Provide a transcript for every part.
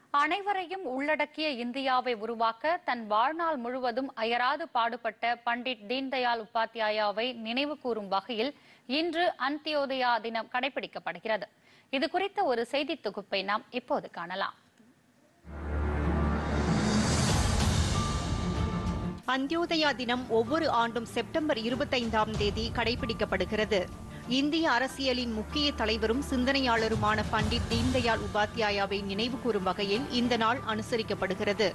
அனைவரையும் உள்ளடக்கிய இந்தியாவை உருவாக்க தன் வாழ்நாள் முழுவதும் அயராது பாடுபட்ட பண்டிட் தீன்தயாள் உபாத்யாயாவை நினைவு கூறும் வகையில் இன்று அந்தியோதயா தினம் கடைபிடிக்கப்படுகிறது. இது குறித்த ஒரு செய்தி தொகுப்பை நாம் இப்போது காணலாம். அந்தியோதயா தினம் ஒவ்வொரு ஆண்டும் செப்டம்பர் 25ஆம் தேதி கடைபிடிக்கப்படுகிறது. இந்திய அரசியலின் முக்கிய தலைவரும் சிந்தனையாளருமான பண்டிட் தீன்தயாள் உபாத்யாயாவை நினைவு கூறும் வகையில் இந்த நாள் அனுசரிக்கப்படுகிறது.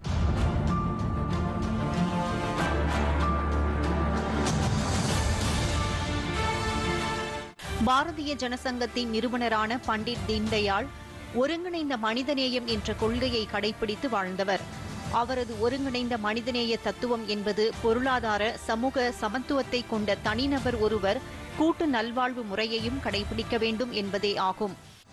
பாரதிய ஜனசங்கத்தின் நிறுவனரான பண்டிட் தீன்தயாள் ஒருங்கிணைந்த மனிதநேயம் என்ற கொள்கையை கடைபிடித்து வாழ்ந்தவர். அவரது ஒருங்கிணைந்த மனிதநேய தத்துவம் என்பது பொருளாதார சமூக சமத்துவத்தை கொண்ட தனிநபர் ஒருவர் கூட்டு நல்வாழ்வு முறையையும் கடைபிடிக்க வேண்டும் என்பதே ஆகும்.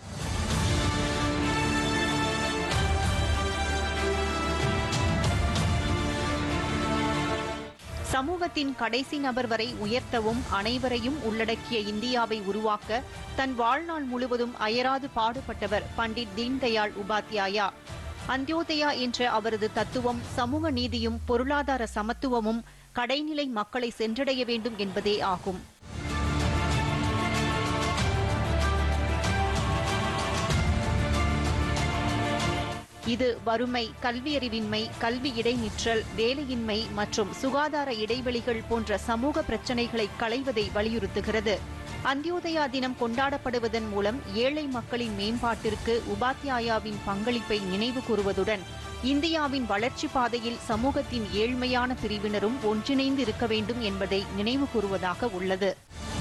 சமூகத்தின் கடைசி நபர் வரை உயர்த்தவும் அனைவரையும் உள்ளடக்கிய இந்தியாவை உருவாக்க தன் வாழ்நாள் முழுவதும் அயராது பாடுபட்டவர் பண்டிட் தீன்தயாள் உபாத்யாயா. அந்தியோதயா என்ற அவரது தத்துவம் சமூக நீதியும் பொருளாதார சமத்துவமும் கடைநிலை மக்களை சென்றடைய வேண்டும் என்பதே ஆகும். இது வறுமை, கல்வியறிவின்மை, கல்வி இடைநிற்றல், வேலையின்மை மற்றும் சுகாதார இடைவெளிகள் போன்ற சமூக பிரச்சினைகளை களைவதை வலியுறுத்துகிறது. அந்தியோதயா தினம் கொண்டாடப்படுவதன் மூலம் ஏழை மக்களின் மேம்பாட்டிற்கு உபாத்யாயாவின் பங்களிப்பை நினைவு கூறுவதுடன் இந்தியாவின் வளர்ச்சி பாதையில் சமூகத்தின் ஏழ்மையான பிரிவினரும் ஒன்றிணைந்து இருக்க வேண்டும் என்பதை நினைவு கூறுவதாக உள்ளது.